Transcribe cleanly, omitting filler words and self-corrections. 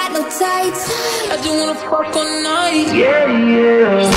got no tights. I just wanna fuck all night. Yeah, yeah.